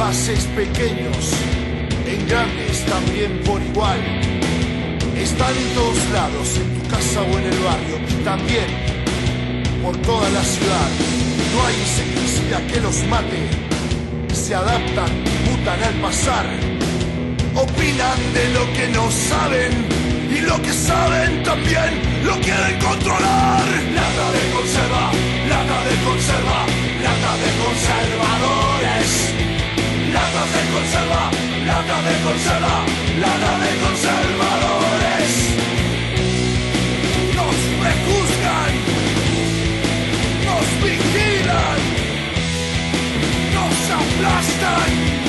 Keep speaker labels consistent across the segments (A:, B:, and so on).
A: haces pequeños, en grandes también por igual. Están en todos lados, en tu casa o en el barrio, también por toda la ciudad. No hay insecticida que los mate, se adaptan, mutan al pasar. Opinan de lo que no saben y lo que saben también lo quieren controlar. Lata de conserva, lata de conserva, lata de conservadores. Lata de conserva, lata de conserva, lata de conservadores. Nos prejuzgan, nos vigilan, nos aplastan.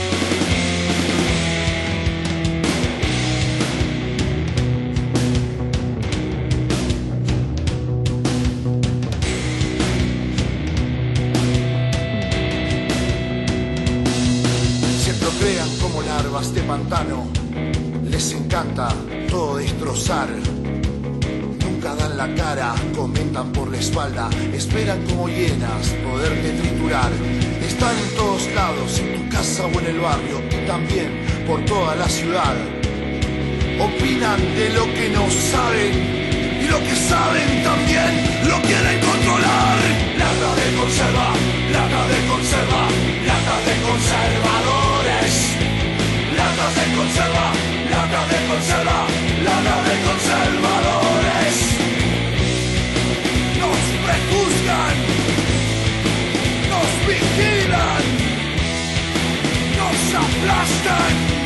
A: Crean como larvas de pantano, les encanta todo destrozar. Nunca dan la cara, comentan por la espalda, esperan como hienas poderte triturar. Están en todos lados, en tu casa o en el barrio, y también por toda la ciudad. Opinan de lo que no saben, y lo que saben también lo quieren controlar. Lata de conserva, lata de conserva, lata de conservadores. Lata de conserva, lata de conserva, lata de conservadores. Nos prejuzgan, nos vigilan, nos aplastan.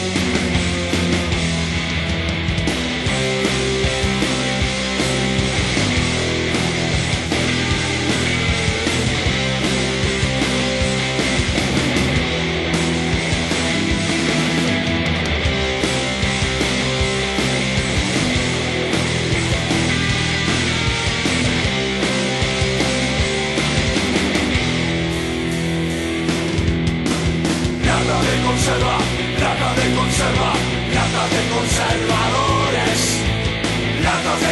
A: Conserva, lata de conserva, lata de conservadores. Lata de